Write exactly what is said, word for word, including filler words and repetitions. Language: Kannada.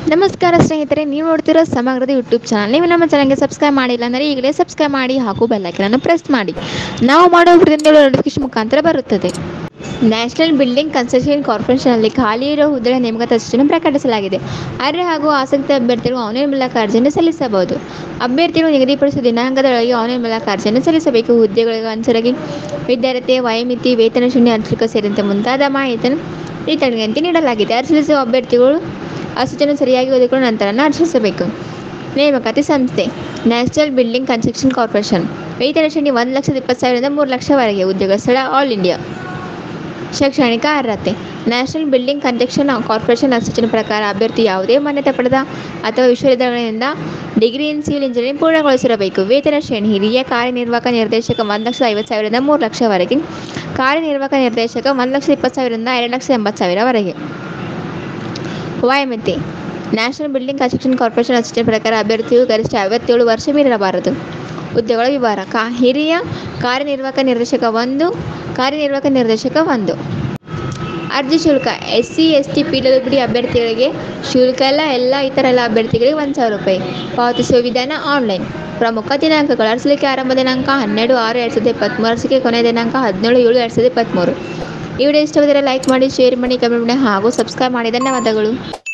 ನಮಸ್ಕಾರ ಸ್ನೇಹಿತರೆ, ನೀವು ನೋಡ್ತಿರೋ ಸಮಗ್ರದ ಯೂಟ್ಯೂಬ್ ಚಾನಲ್. ನೀವು ನಮ್ಮ ಚಾನಲ್ಗೆ ಸಬ್ಸ್ಕ್ರೈಬ್ ಮಾಡಿಲ್ಲ ಅಂದರೆ ಈಗಲೇ ಸಬ್ಸ್ಕ್ರೈಬ್ ಮಾಡಿ ಹಾಗೂ ಬೆಲ್ಲೈಕನನ್ನು ಪ್ರೆಸ್ ಮಾಡಿ. ನಾವು ಮಾಡೋ ವಿಡಿಯೋಗಳು ನೋಟಿಫಿಕೇಶನ್ ಮುಖಾಂತರ ಬರುತ್ತದೆ. ನ್ಯಾಷನಲ್ ಬಿಲ್ಡಿಂಗ್ ಕನ್ಸ್ಟ್ರಕ್ಷನ್ ಕಾರ್ಪೊರೇಷನ್ನಲ್ಲಿ ಖಾಲಿ ಇರೋ ಹುದ್ದೆಗಳ ನೇಮಕಾತಿ ಸೂಚನೆ ಪ್ರಕಟಿಸಲಾಗಿದೆ. ಅರ್ಹ ಹಾಗೂ ಆಸಕ್ತ ಅಭ್ಯರ್ಥಿಗಳು ಆನ್ಲೈನ್ ಮೂಲಕ ಅರ್ಜಿಯನ್ನು ಸಲ್ಲಿಸಬಹುದು. ಅಭ್ಯರ್ಥಿಗಳು ನಿಗದಿಪಡಿಸಿದ ದಿನಾಂಕದೊಳಗೆ ಆನ್ಲೈನ್ ಮೂಲಕ ಅರ್ಜಿಯನ್ನು ಸಲ್ಲಿಸಬೇಕು. ಹುದ್ದೆಗಳಿಗೆ ಅನುಸಾರವಾಗಿ ವಿದ್ಯಾರ್ಥಿಯ ವಯೋಮಿತಿ, ವೇತನ ಶ್ರೇಣಿ, ಅರ್ಜಿಕ ಸೇರಿದಂತೆ ಮುಂತಾದ ಮಾಹಿತಿಯನ್ನು ಈ ತಡೆಯಂತೆ ನೀಡಲಾಗಿದೆ. ಅರ್ಜಿ ಸಲ್ಲಿಸುವ ಅಭ್ಯರ್ಥಿಗಳು ಆ ಸೂಚನೆ ಸರಿಯಾಗಿ ಓದಿಕೊಂಡು ನಂತರ ಅರ್ಜಿಸಬೇಕು. ನೇಮಕಾತಿ ಸಂಸ್ಥೆ ನ್ಯಾಷನಲ್ ಬಿಲ್ಡಿಂಗ್ ಕನ್ಸ್ಟ್ರಕ್ಷನ್ ಕಾರ್ಪೊರೇಷನ್. ವೇತನ ಶ್ರೇಣಿ ಒಂದು ಲಕ್ಷದ ಇಪ್ಪತ್ತು ಸಾವಿರದಿಂದ ಮೂರು ಲಕ್ಷವರೆಗೆ. ಉದ್ಯೋಗ ಸ್ಥಳ ಆಲ್ ಇಂಡಿಯಾ. ಶೈಕ್ಷಣಿಕ ಅರ್ಹತೆ ನ್ಯಾಷನಲ್ ಬಿಲ್ಡಿಂಗ್ ಕನ್ಸ್ಟ್ರಕ್ಷನ್ ಕಾರ್ಪೊರೇಷನ್ ಸೂಚನೆ ಪ್ರಕಾರ ಅಭ್ಯರ್ಥಿ ಯಾವುದೇ ಮಾನ್ಯತೆ ಪಡೆದ ಅಥವಾ ವಿಶ್ವವಿದ್ಯಾಲಯದಿಂದ ಡಿಗ್ರಿ ಇನ್ ಸಿವಿಲ್ ಇಂಜಿನಿಯರಿಂಗ್ ಪೂರ್ಣಗೊಳಿಸಿರಬೇಕು. ವೇತನ ಶ್ರೇಣಿ ಹಿರಿಯ ಕಾರ್ಯನಿರ್ವಾಹಕ ನಿರ್ದೇಶಕ ಒಂದು ಲಕ್ಷದ ಐವತ್ತು ಸಾವಿರದಿಂದ ಮೂರು ಲಕ್ಷವರೆಗೆ. ಕಾರ್ಯನಿರ್ವಾಹಕ ನಿರ್ದೇಶಕ ಒಂದು ಲಕ್ಷದ ಇಪ್ಪತ್ತು ಸಾವಿರದಿಂದ ಎರಡು ಲಕ್ಷದ ಎಂಬತ್ತು ಸಾವಿರವರೆಗೆ. ವಯೋಮಿತಿ ನ್ಯಾಷನಲ್ ಬಿಲ್ಡಿಂಗ್ ಕನ್ಸ್ಟ್ರಕ್ಷನ್ ಕಾರ್ಪೊರೇಷನ್ ಸೂಚನೆ ಪ್ರಕಾರ ಅಭ್ಯರ್ಥಿಯು ಗರಿಷ್ಠ ಐವತ್ತೇಳು ವರ್ಷ ಮೀರಿರಬಾರದು. ಹುದ್ದೆಗಳ ವಿವರ ಕಾ ಹಿರಿಯ ಕಾರ್ಯನಿರ್ವಾಹಕ ನಿರ್ದೇಶಕ ಒಂದು, ಕಾರ್ಯನಿರ್ವಾಹಕ ನಿರ್ದೇಶಕ ಒಂದು. ಅರ್ಜಿ ಶುಲ್ಕ S C S T P W D ಅಭ್ಯರ್ಥಿಗಳಿಗೆ ಶುಲ್ಕ ಎಲ್ಲ ಎಲ್ಲ ಇತರ ಎಲ್ಲ ಅಭ್ಯರ್ಥಿಗಳಿಗೆ ಒಂದು ಸಾವಿರ ರೂಪಾಯಿ. ಪಾವತಿಸುವ ವಿಧಾನ ಆನ್ಲೈನ್. ಪ್ರಮುಖ ದಿನಾಂಕಗಳು: ಅರ್ಸಲಿಕೆ ಆರಂಭ ದಿನಾಂಕ ಹನ್ನೆರಡು ಆರು ಎರಡು ಸಾವಿರದ ಇಪ್ಪತ್ತ್ಮೂರು. ಅರ್ಸಲಿಕೆ ಕೊನೆಯ ದಿನಾಂಕ ಹದಿನೇಳು ಏಳು ಎರಡು ಸಾವಿರದ ಇಪ್ಪತ್ತ್ಮೂರು. ಈ ವಿಡಿಯೋ ಇಷ್ಟವಾದರೆ ಲೈಕ್ ಮಾಡಿ, ಶೇರ್ ಮಾಡಿ, ಕಮೆಂಟ್ ಮಾಡಿ ಹಾಗೂ ಸಬ್ಸ್ಕ್ರೈಬ್ ಮಾಡಿ. ಧನ್ಯವಾದಗಳು.